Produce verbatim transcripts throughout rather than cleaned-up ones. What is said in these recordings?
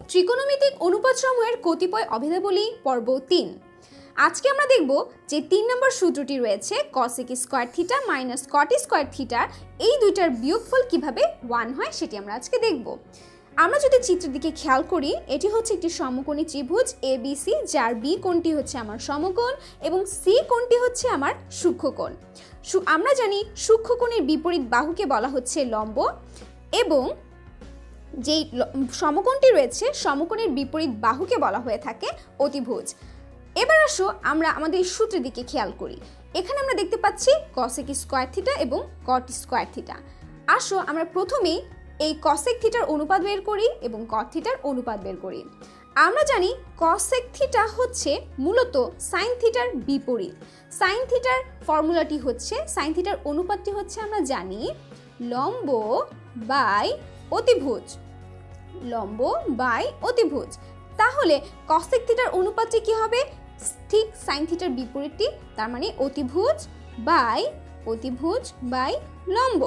ত্রিকোণমিতিক অনুপাতসমূহের কতিপয় অভেদাবলী পর্ব তিন। আজকে আমরা দেখব যে তিন নম্বর সূত্রটি রয়েছে cosec square theta minus cot square theta, এই দুইটার বিয়োগফল কিভাবে ওয়ান হয় সেটি আমরা আজকে দেখব। আমরা যদি চিত্রের দিকে খেয়াল করি, এটি হচ্ছে একটি সমকোণী ত্রিভুজ এ বি সি, যার বি কোণটি হচ্ছে আমার সমকোণ এবং সি কোণটি হচ্ছে আমার সূক্ষ্মকোণ। আমরা জানি সূক্ষ্মকোণের বিপরীত বাহুকে বলা হচ্ছে লম্ব এবং যেই সমকোণটি রয়েছে সমকোণের বিপরীত বাহুকে বলা হয়ে থাকে অতিভুজ। এবার আসো আমরা আমাদের এই সূত্রের দিকে খেয়াল করি। এখানে আমরা দেখতে পাচ্ছি কসেক স্কয়ার থিটা এবং কট স্কয়ার থিটা। আসো আমরা প্রথমেই এই কসেক থিটার অনুপাত বের করি এবং কট থিটার অনুপাত বের করি। আমরা জানি কসেক থিটা হচ্ছে মূলত সাইন থিটার বিপরীত। সাইন থিটার ফর্মুলাটি হচ্ছে, সাইন থিটার অনুপাতটি হচ্ছে আমরা জানি লম্ব বাই অতিভুজ, লম্ব বাই অতিভুজ। তাহলে কসেক থিটার অনুপাতটি কি হবে? ঠিক সাইন থিটার বিপরীতটি, তার মানে অতিভুজ বাই অতিভুজ বাই লম্ব,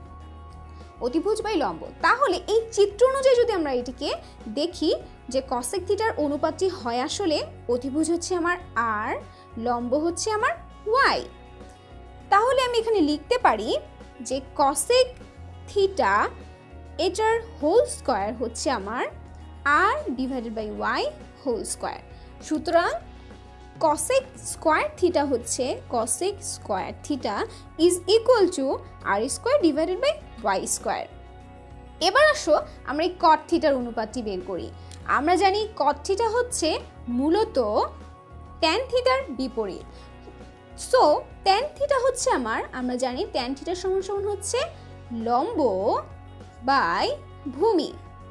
অতিভুজ বাই লম্ব। তাহলে এই চিত্র অনুযায়ী যদি আমরা এটিকে দেখি যে কসেক থিটার অনুপাতটি হয় আসলে অতিভুজ হচ্ছে আমার আর, লম্ব হচ্ছে আমার ওয়াই। তাহলে আমি এখানে লিখতে পারি যে কসেক থিটা এটার হোল স্কয়ার হচ্ছে আমার r divided by y whole square. সুতরাং কসেক স্কয়ার থিটা হচ্ছে cosec square theta is equal to r square divided by y square. এবার আসো আমরা এই কট থিটার অনুপাতটি বের করি। আমরা জানি কট থিটা হচ্ছে মূলত ট্যান থিটার বিপরীত। সো ট্যান থিটা হচ্ছে আমার, আমরা জানি ট্যান থিটার সমান সমান হচ্ছে লম্ব বাই ভূমি।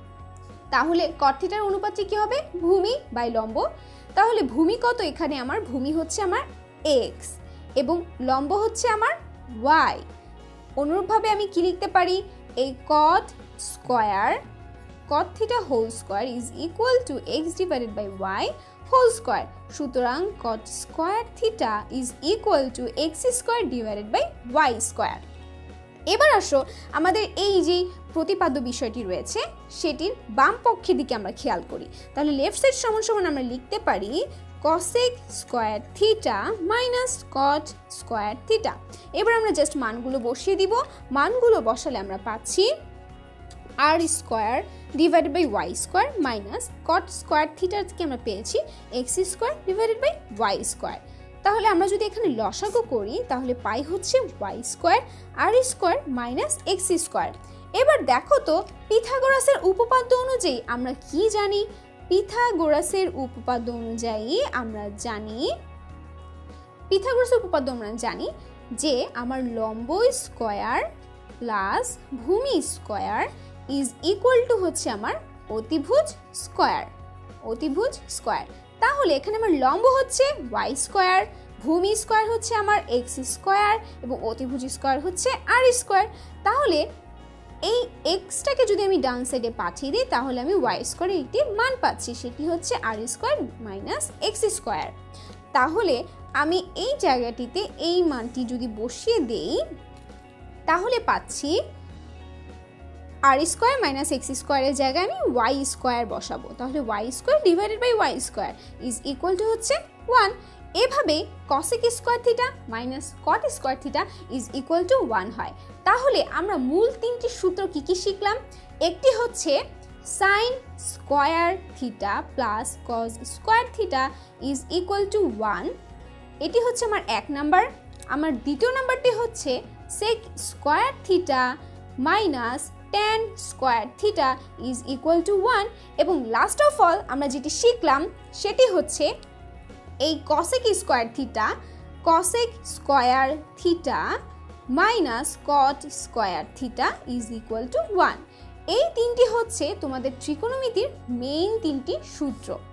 তাহলে কট থিটার অনুপাতটি কি হবে? ভূমি বাই লম্ব। তাহলে ভূমি কত? এখানে আমার ভূমি হচ্ছে আমার এক্স এবং লম্ব হচ্ছে আমার ওয়াই। অনুরূপভাবে আমি কি লিখতে পারি? এই cot square cot theta whole square is equal to x divided by y whole square. সুতরাং cot square theta is equal to x square divided by y square. এবার আসো আমাদের এই যে প্রতিপাদ্য বিষয়টি রয়েছে সেটির বাম পক্ষের দিকে আমরা খেয়াল করি। তাহলে লেফট সাইড সমান সমান আমরা লিখতে পারি cosec square theta minus cot square theta. এবার আমরা জাস্ট মানগুলো বসিয়ে দিব। মানগুলো বসালে আমরা পাচ্ছি r square divided by y square minus cot square theta থেকে আমরা পেয়েছি x square divided by y square. তাহলে আমরা যদি এখানে লসাগু করি তাহলে পাই হচ্ছে y square r square minus x square. এবার দেখো তো পিথাগোরাসের উপপাদ্য অনুযায়ী আমরা কি জানি? পিথাগোরাসের উপপাদ্য অনুযায়ী আমরা জানি পিথাগোরাসের উপপাদ্য আমরা জানি যে আমার লম্ব স্কয়ার প্লাস ভূমি স্কয়ার ইজ ইকুয়াল টু হচ্ছে আমার অতিভুজ স্কয়ার, অতিভুজ স্কয়ার। তাহলে এখানে আমার লম্ব হচ্ছে ওয়াই স্কয়ার, ভূমি স্কয়ার হচ্ছে আমার এক্স স্কয়ার এবং অতিভুজ স্কয়ার হচ্ছে আর স্কয়ার। তাহলে এই এক্সটাকে যদি আমি ডান সাইডে পাঠিয়ে দিই তাহলে আমি ওয়াই স্কয়ারের একটি মান পাচ্ছি, সেটি হচ্ছে r square minus x square. তাহলে আমি এই জায়গাটিতে এই মানটি যদি বসিয়ে দেই তাহলে পাচ্ছি আর স্কয়ার মাইনাস এক্স স্কয়ারের জায়গায় আমি ওয়াই স্কয়ার বসাবো। তাহলে y square divided by y square is equal to হচ্ছে ওয়ান। এভাবে cosec square theta minus cot square theta is equal to one হয়। তাহলে আমরা মূল তিনটি সূত্র কি কি শিখলাম? একটি হচ্ছে sine square theta plus cos square theta is equal to one, এটি হচ্ছে আমার এক নাম্বার। আমার দ্বিতীয় নাম্বারটি হচ্ছে sec square theta minus tan square theta is equal to one. এবং লাস্ট অফ অল আমরা যেটি শিখলাম সেটি হচ্ছে এই cosec square theta cosec square theta minus cot square theta is equal to one. এই তিনটি হচ্ছে তোমাদের ত্রিকোণমিতির মেইন তিনটি সূত্র।